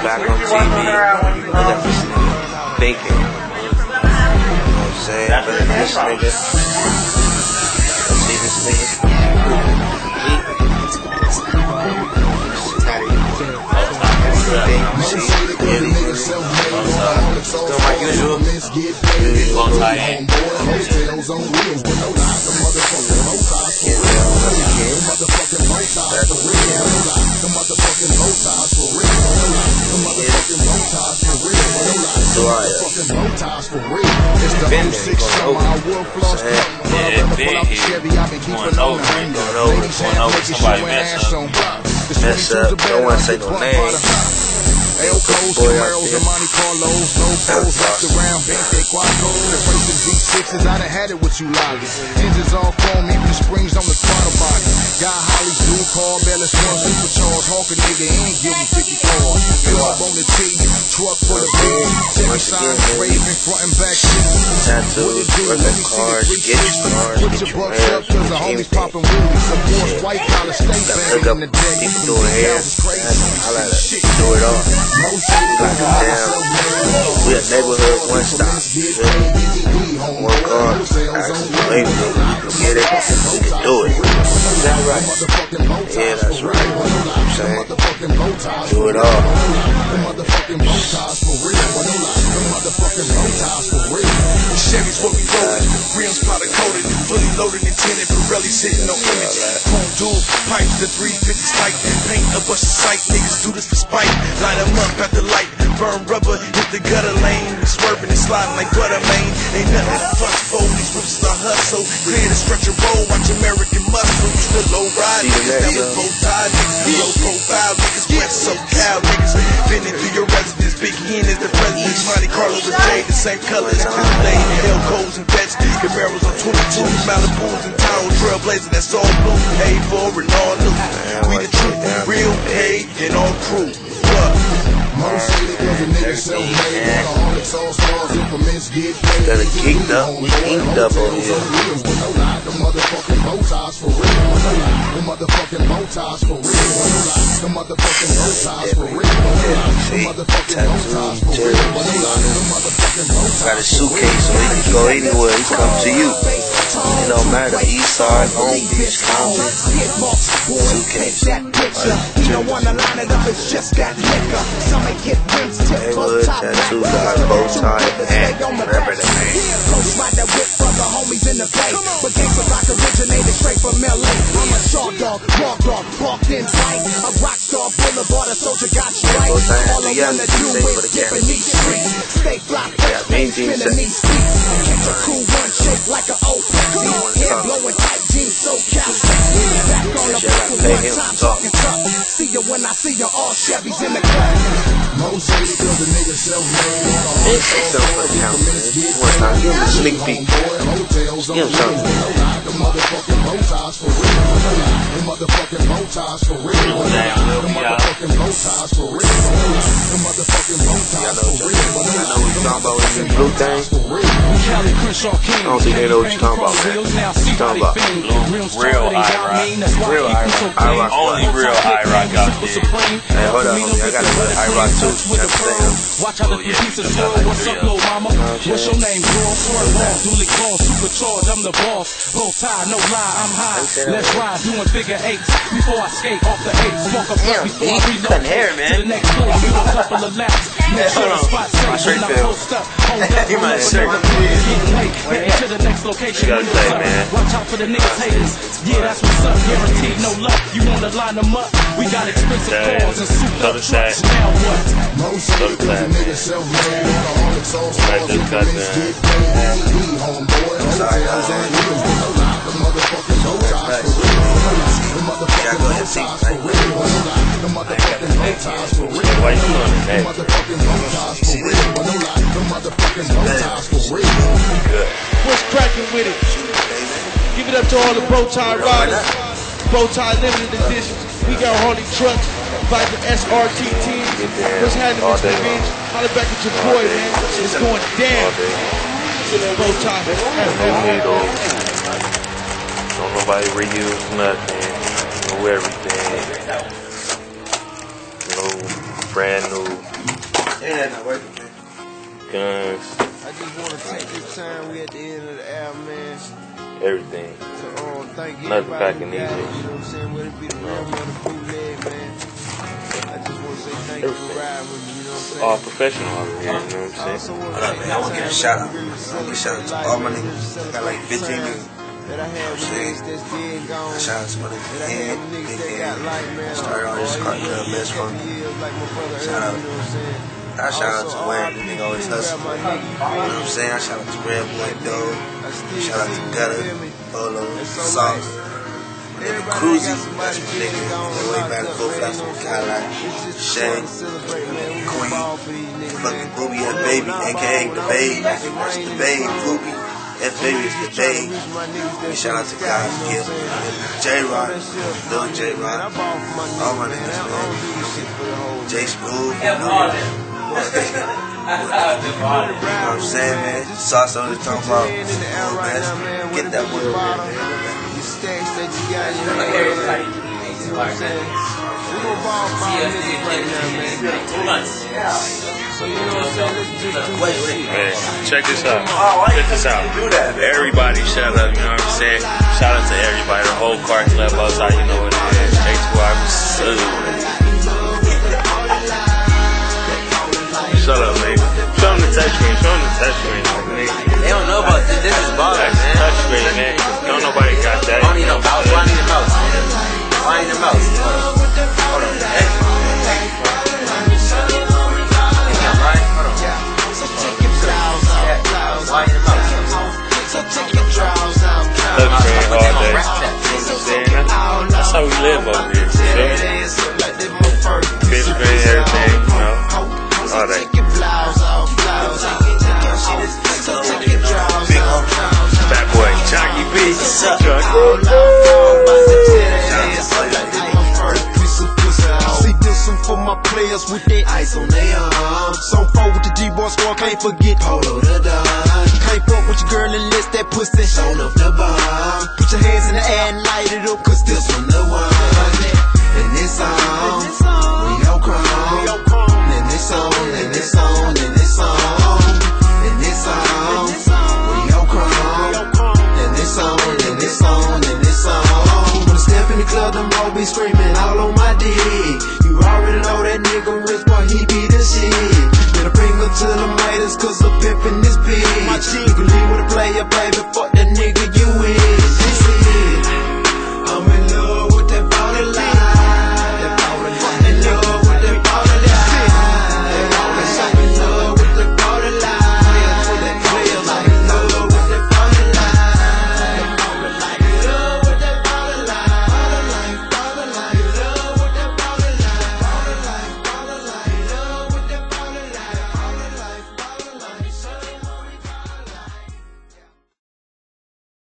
back on TV. Look at this nigga thinking. You know what I'm saying? Look at this nigga. See this nigga? Still my usual. Don't want to say no name. Elcos, Camaros, and Monte Carlos, no pose, wrapped around, Bente Quattros, the racing V6s, I done had it with you loggers. Engines all chrome, even the springs on the throttle body. Got Holly's blue car, Bella Swan, supercharged, Hawk a nigga, and give me 50 cars. Fill up on the T, truck full of beer, Chevy signs, Raven, front and back seats. Tattoos, working cars, get your stars, Put get your your bucks up, cause the homies poppin' wheelies. Of course, white collar state bang in the day. People doing hair, I like to do it all. Like we a neighborhood one stop. Work hard, actually labor, you can get it, you can do it. Is that right? Yeah, that's right. You know what I'm saying? Do it all. Chevy's what we rollin', rims powder coated, fully loaded and tinted, Pirelli sitting on image. Chrome dual pipes, the 350 spike, paint a bunch of sight, niggas do this for spite. Light them up at the light, burn rubber, hit the gutter lane, swerving and sliding like butter, man. Ain't nothing to fuss for, these whips is a hustle, clear the stretch and roll, watch American muscle, you still low ride, niggas, niggas bow tie, niggas, low profile, niggas, wet so cow, niggas, bending through your residence, Big Hen is the president, Monte Carlo the J, the same color as Lane, Elcos and Vets, Camaros on 22, Malibus and Tahoe, Trailblazer, that's all blue, A4 and all new, we the truth, real paid and all crew, Got it geeked up, we inked up over here. Got a suitcase so he can go anywhere, he come to you. It don't matter, East Side, Long Beach, Compton, suitcase. Neighborhood tattoo guy, bow tie, and remember the name. But gangsta rock originated straight from LA. I'm a short dog, walk dog, walked in sight. A rock star boulevard, a soldier got stripes. All I wanna do is dip in these streets. Stay fly, face spinning these seats. Catch a cool one shaped like an old taxi. Hair blowing tight jeans, so cal sexy. Back on the block with one time talking tough. See you when I see you, all Chevys in the cut. Most cause the nigga self-made. One time, give him a sneak peek. Give him something. The motherfucking bow ties for real. The motherfucking bow ties for real. The motherfucking bow ties for real. The motherfucking bow ties for real. I know what you're talking about with this blue thing. I don't think they know what you're talking about, man. What you talking about? Real IROC. Real IROC. Only real IROC out there. Hey, hold on, homie. I got a little IROC too. Watch how the pieces swirl. What's up, little mama? What's your name, girl? Swerve off, duly call, supercharged. I'm the boss. Bow tie, no lie, I'm high. Let's ride, doing figure eights. Before I skate off the eights, walk up before I reload. To the next floor, do a couple of laps. Make sure the spot safe when I post up. Hold up, getting late. Heading to the next location when it's up. Watch out for the niggas haters. Yeah, that's what's up. Guaranteed no luck. You wanna line them up? We got expensive cars and souped up trucks. Now what? So glad, man. Like this cut, why you doing that? What's cracking with it? Give it up to all the bow tie riders. Bow tie limited edition. We got Harley trucks, Viper SRTT. What's happening, Mr. Vince? Holla back at your boy, man. It's going down. Bow tie. Don't nobody reuse nothing. Know everything. No brand new Yeah, not working, man. Guns. I just want to take this time. We at the end of the album, man. Everything. So, thank you. Nothing packing You know easy. what I'm saying? Whether it be the real or the bootleg, man. I just want to say thank you for riding with me. You know what I'm saying? All professional over here, you know what I'm saying? Hold up, man. I want to give a shout out. I want to give a shout out to all my niggas. I got like 15 niggas. That I had with niggas that's dead and gone. Shout out to my niggas. That I had with niggas that got life, man. Started all this cartel mess from me. Shout out. I shout out to Wayne, the nigga always hustling. You know what I'm saying? I shout out to Red Boy Dog. Shout out to Gutter, Bolo, Sauce. And Cruzy, that's my nigga. That way back and forth, that's my Cadillac. Shay, Queen, fucking Booby and Baby, aka The Babe. That's The Babe, Booby. That baby is The Babe. And shout out to God's Gift. J-Rod, Lil J-Rod. All my niggas, man. J Smooth. You know what I'm saying, man? Sauce on the talking about. Get that word, man. You stacks that you got in your head. You know what I'm saying? We gon' ball for our niggas right now, man. So you know what I'm saying? Let's just do this shit. Man, check this out. Check this out. Everybody shout out, you know what I'm saying? Shout out to everybody, the whole car club outside, you know what it is. H2R. Shut up, man. Show them the touch screen. Show them the touch screen. They don't know about this. This is ballin', man. Touch screen, man. Don't nobody got that. I don't need no mouse. Why I need a mouse? Why I need a mouse? Hold on. Hey. Right? Hold on. Why I need a mouse? Touch screen all day. You know what I'm saying? That's how we live over here. You feel me? Big screen, everything, you know. All that. Fat boy, Jockey B. See this one for my players with that ice on their arm. Some folk with the G-Boy squad, can't forget Polo the Don. Can't fuck with your girl unless that pussy shown up the bomb. Put your hands in the air and light it up, cause this one the one. And this song, we gon' chrome. And this song, and this song, and this song. And this song, we gon' chrome. And this song, and this song, and this song. When I step in the club, them all be screaming all on my dick. You already know that nigga rich boy, he be the shit. Better bring her to the haters, cause the pimpin' is big. You can leave with a player, baby, fuck that.